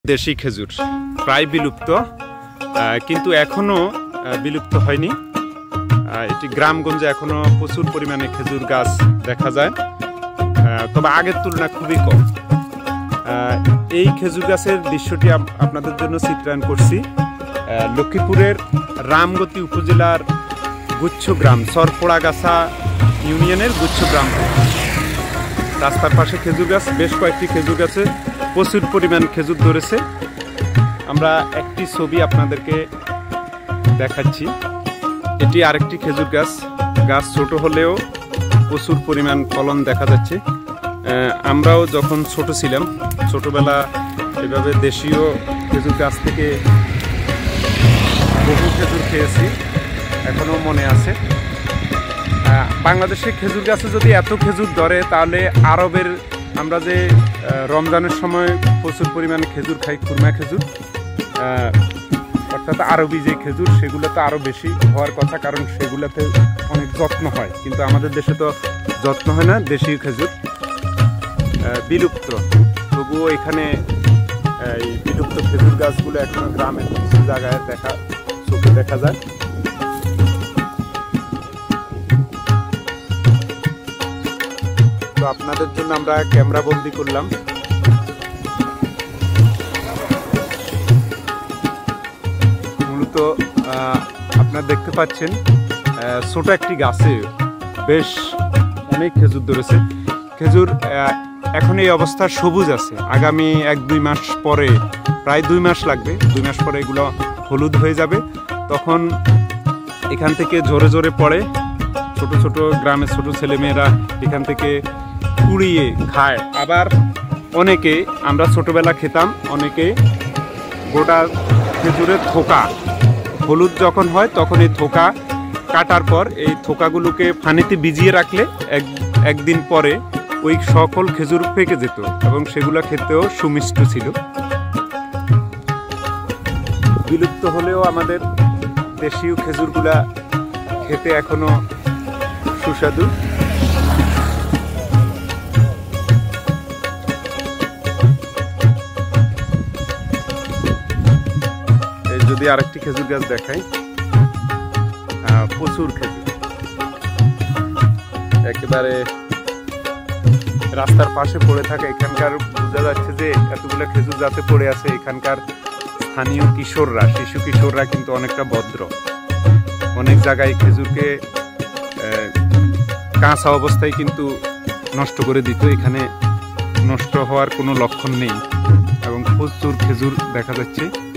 দেশি খেজুর প্রায় বিলুপ্ত, কিন্তু এখনো বিলুপ্ত হয়নি। এটি গ্রামগঞ্জে এখনো প্রচুর পরিমাণে খেজুর গাছ দেখা যায়, তবে আগের তুলনায় খুবই কম। এই খেজুর গাছের দৃশ্যটি আপনাদের জন্য চিত্রায়ন করছি লক্ষ্মীপুরের রামগতি উপজেলার গুচ্ছগ্রাম সরপড়াগাছা ইউনিয়নের গুচ্ছগ্রাম। রাস্তার পাশে খেজুর গাছ, বেশ কয়েকটি খেজুর গাছে প্রচুর পরিমাণ খেজুর ধরেছে। আমরা একটি ছবি আপনাদেরকে দেখাচ্ছি। এটি আরেকটি খেজুর গাছ। গাছ ছোট হলেও প্রচুর পরিমাণ ফলন দেখা যাচ্ছে। আমরাও যখন ছোট ছিলাম, ছোটবেলা এভাবে দেশীয় খেজুর গাছ থেকে বহু খেজুর খেয়েছি, এখনও মনে আছে। বাংলাদেশে খেজুর গাছে যদি এত খেজুর ধরে, তাহলে আরবের আমরা যে রমজানের সময় প্রচুর পরিমাণে খেজুর খাই, খুরমা খেজুর, অর্থাৎ আরবি যে খেজুর, সেগুলো তো আরও বেশি হওয়ার কথা, কারণ সেগুলোতে অনেক যত্ন হয়। কিন্তু আমাদের দেশে তো যত্ন হয় না। দেশি খেজুর বিলুপ্ত, তবুও এখানে এই বিলুপ্ত খেজুর গাছগুলো এখনো গ্রামের কিছু জায়গায় চোখে দেখা যায়। তো আপনাদের জন্য আমরা ক্যামেরা বন্দি করলাম। মূলত আপনারা দেখতে পাচ্ছেন ছোট একটি গাছে বেশ অনেক খেজুর ধরেছে। খেজুর এখন এই অবস্থা সবুজ আছে। আগামী 1-2 মাস পরে, প্রায় 2 মাস লাগবে, 2 মাস পরে এগুলো হলুদ হয়ে যাবে। তখন এখান থেকে ঝরে ঝরে পড়ে। ছোট ছোট গ্রামের ছোট ছেলেমেয়েরা এখান থেকে কুড়িয়ে খায়। আবার অনেকে, আমরা ছোটবেলা খেতাম, অনেকে গোটা খেজুরের থোকা, হলুদ যখন হয় তখন এই থোকা কাটার পর এই থোকাগুলোকে পানিতে ভিজিয়ে রাখলে একদিন পরে ওই সকল খেজুর পেকে যেত এবং সেগুলো খেতেও সুমিষ্ট ছিল। বিলুপ্ত হলেও আমাদের দেশীয় খেজুরগুলা খেতে এখনো সুস্বাদু। যদি আরেকটি খেজুর গাছ দেখাই, প্রচুর খেজুর, একেবারে রাস্তার পাশে পড়ে থাকে। এখানকার বোঝা যাচ্ছে যে এতগুলো খেজুর যাতে পড়ে আছে, এখানকার স্থানীয় কিশোররা, শিশু কিশোররা কিন্তু অনেকটা ভদ্র। অনেক জায়গায় খেজুরকে কাঁচা অবস্থায় কিন্তু নষ্ট করে দিত। এখানে নষ্ট হওয়ার কোনো লক্ষণ নেই এবং প্রচুর খেজুর দেখা যাচ্ছে।